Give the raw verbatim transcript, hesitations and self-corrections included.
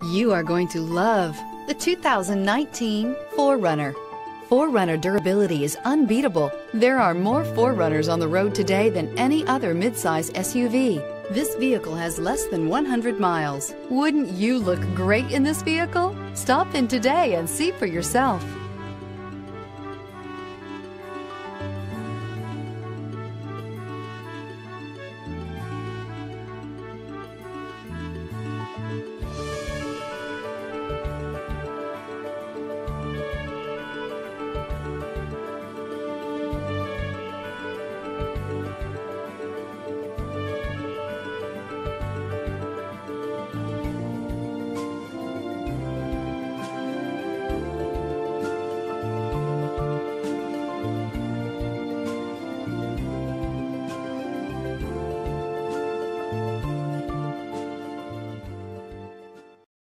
You are going to love the two thousand nineteen four runner. four runner durability is unbeatable. There are more four runners on the road today than any other midsize S U V. This vehicle has less than one hundred miles. Wouldn't you look great in this vehicle? Stop in today and see for yourself.